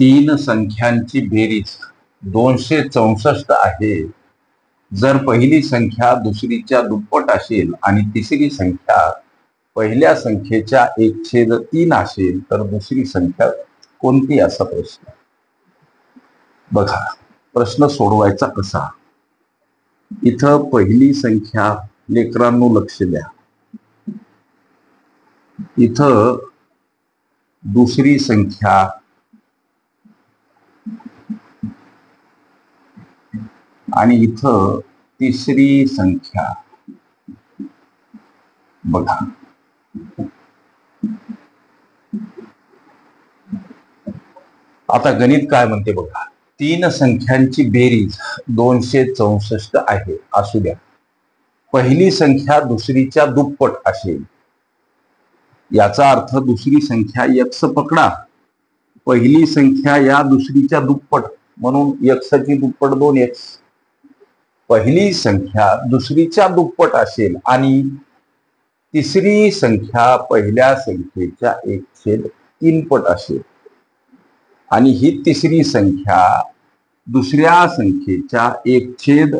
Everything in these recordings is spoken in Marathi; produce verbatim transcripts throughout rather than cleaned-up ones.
तीन संख्यांची बेरीज दोनशे चौसष्ट आहे. जर पहिली संख्या दुसरीच्या दुप्पट असेल आणि तिसरी संख्या पहिल्या संख्येच्या एक छेद तीन असेल तर दुसरी संख्या कोणती असा प्रश्न. बघा प्रश्न सोडवायचा कसा. इथं पहिली संख्या लेकरांनो लक्ष द्या. इथं दुसरी संख्या आणि इथं तिसरी संख्या. बघा आता गणित काय म्हणते बघा. तीन संख्यांची बेरीज दोनशे चौसष्ट आहे असू द्या. पहिली संख्या दुसरीच्या दुप्पट असेल. याचा अर्थ दुसरी संख्या एक्स पकडा. पहिली संख्या या दुसरीच्या दुप्पट म्हणून एक्सची दुप्पट दोन एक्स. पहिली संख्या दुसरीच्या दुप्पट असेल आणि तिसरी संख्या पहिल्या संख्येच्या एक छेद तीन पट असेल आणि ही तिसरी संख्या दुसऱ्या संख्येच्या एक छेद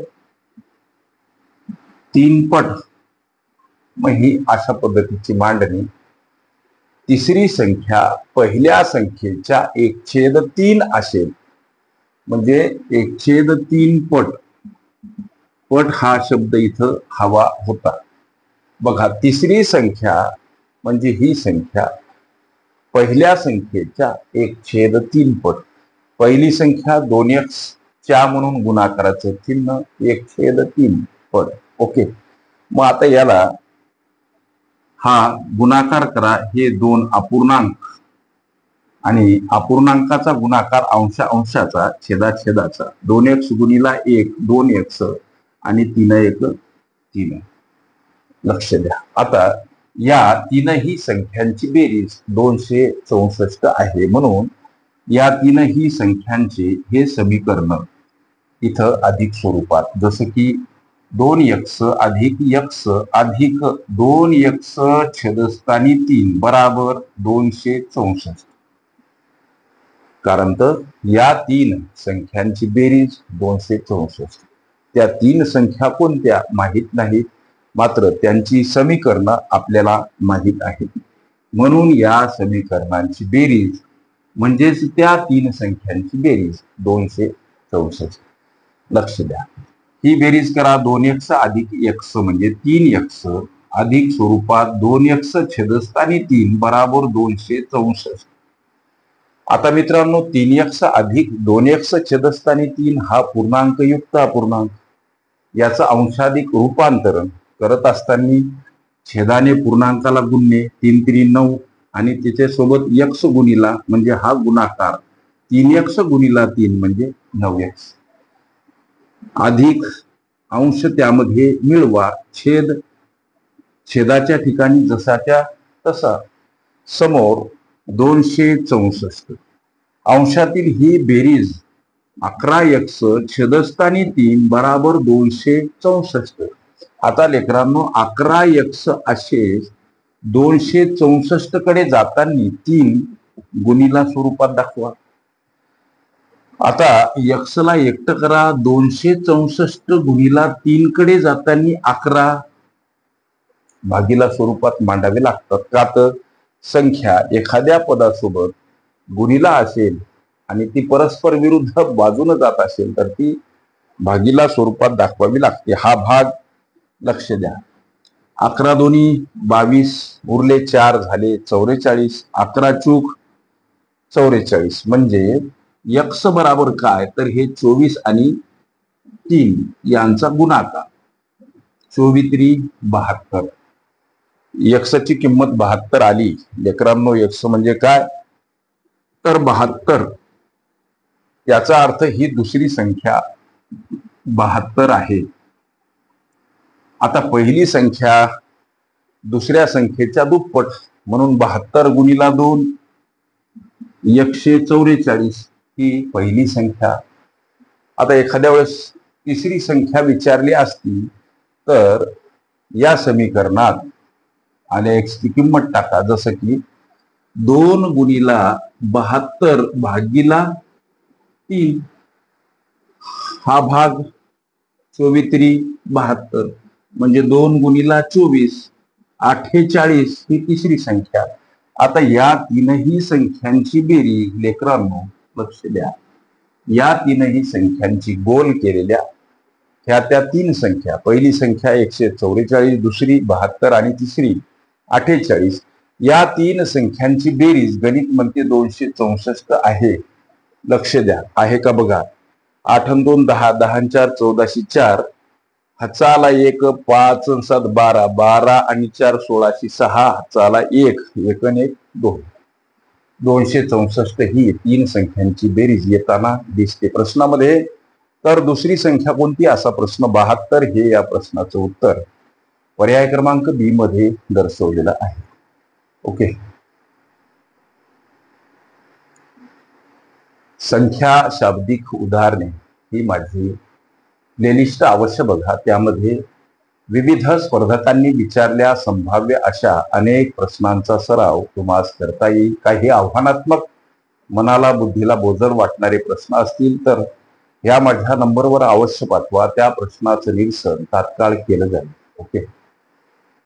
तीन पट. मग ही अशा पद्धतीची मांडणी. तिसरी संख्या पहिल्या संख्येच्या एक छेद तीन असेल म्हणजे एक छेद तीन पट. पट हा शब्द इथं हवा होता. बघा तिसरी संख्या म्हणजे ही संख्या पहिल्या संख्येच्या एक छेद तीन पट. पहिली संख्या दोन एक्स च्या म्हणून गुणाकाराचं चिन्ह एक छेद तीन पट. ओके. मग आता याला हा गुणाकार करा. हे दोन अपूर्णांक आणि अपूर्णांकाचा गुणाकार अंशा अंशाचा छेदा छेदाचा. दोन एक्स गुणिला एक दोन एक्स आणि तीन एक तीन. लक्ष द्या. आता या तीनही संख्यांची बेरीज दोनशे चौसष्ट आहे म्हणून या तीनही संख्यांचे हे समीकरण इथं अधिक स्वरूपात जसं की दोन एक्स अधिक एक्स अधिक दोन एक्स छेदस्थानी तीन बराबर दोनशे चौसष्ट. कारण तर या तीन संख्यांची बेरीज दोनशे चौसष्ट. त्या तीन संख्या कोणत्या माहित नाहीत मात्र त्यांची समीकरणं आपल्याला माहित आहेत म्हणून या समीकरणांची बेरीज म्हणजेच त्या तीन संख्यांची बेरीज दोनशे चौसष्ट. लक्ष द्या. ही बेरीज करा. दोन एक्स अधिक एक्स म्हणजे तीन एक्स अधिक स्वरूपात दोन एक्स छेदस्थानी तीन बराबर दोनशे चौसष्ट. आता मित्रांनो तीन एक्स अधिक दोन एक्स छेदस्थानी तीन हा पूर्णांकयुक्त अपूर्णांक. याचं अंशाधिक रूपांतरण करत असताना छेदाने पूर्णांकाला गुणणे. तीन त्रिक नऊ आणि त्याच्यासोबत एक्स गुणिला म्हणजे हा गुणाकार तीन एक्स गुणिला तीन म्हणजे नऊ एक्स अधिक अंश त्यामध्ये मिळवा. छेद छेदाच्या ठिकाणी जसाच्या तसा. समोर दोनशे चौसष्ट. अंशातील ही बेरीज अकरा एक्स छेदस्थानी तीन बराबर दोनशे चौसष्ट. आता लेकरांनो अकरा एक्स असे दोनशे चौसष्ट कडे जाताना तीन गुणिला स्वरूपात दाखवा. आता एक्स ला एकटं करा. दोनशे चौसष्ट गुणिला तीन कडे जाताना अकरा भागीला स्वरूपात मांडावे लागतात. का तर संख्या एखाद्या पदासोबत गुणिला असेल आणि ती परस्पर विरुद्ध बाजूने जात असेल तर ती भागीला स्वरूपात दाखवावी लागते. हा भाग लक्ष द्या. अकरा दोन्ही बावीस उरले चार झाले चौवेचाळीस. अकरा चूक चौवेचाळीस म्हणजे एक्स बराबर काय तर हे चोवीस आणि तीन यांचा गुणाकार. चोवीस बहात्तर. एक्सची किंमत बहात्तर आली. लेकरांनो एक्स म्हणजे काय तर बहात्तर. याचा अर्थ ही दुसरी संख्या बहात्तर आहे. आता पहिली संख्या दुसऱ्या संख्येच्या दुप्पट म्हणून बहात्तर गुणिला दोन एकशे चौवेचाळीस ही पहिली संख्या. आता एखाद्या वेळेस तिसरी संख्या विचारली असती तर या समीकरणात आल्या एक्सची किंमत टाका. जसं की दोन गुणीला बहात्तर भागीला तीन, हा भाग चोवित्री बहात्तर म्हणजे दोन गुणीला चोवीस, अठ्ठेचाळीस ही तिसरी संख्या. आता या तीनही संख्यांची बेरीज लेकरांनो लक्ष द्या, या तीनही संख्यांची गोल केलेल्या ह्या त्या तीन संख्या, पहिली संख्या एकशे चौवेचाळीस, दुसरी बहात्तर आणि तिसरी अठ्ठेचाळीस, या तीन संख्यांची बेरीज गणित म्हणते दोनशे चौसष्ट आहे. लक्ष द्या, आहे का बघा. आठ अन दोन दहा, दहा अन चार चौदाशे चार, हाचाला एक, पाच अन सात बारा, बारा आणि चार सोळाशे सहा, हाचाला एक, एक अन एक दोन. दोनशे चौसष्ट ही तीन संख्यांची बेरीज येताना दिसते प्रश्नामध्ये. तर दुसरी संख्या कोणती असा प्रश्न, बहात्तर हे या प्रश्नाचं उत्तर पर्याय क्रमांक बी मध्ये दर्शवलेलं आहे. ओके. संख्या शाब्दिक उदाहरणे ही माझी प्लेलिस्ट अवश्य बघा. त्यामध्ये विविध स्पर्धकांनी विचारल्या संभाव्य अशा अनेक प्रश्नांचा सराव तुम्हाला करता येईल. काही आव्हानात्मक, मनाला बुद्धीला बोजर वाटणारे प्रश्न असतील तर या माझ्या नंबरवर अवश्य पाठवा. त्या प्रश्नाचं निरसन तात्काळ केलं जाईल. ओके.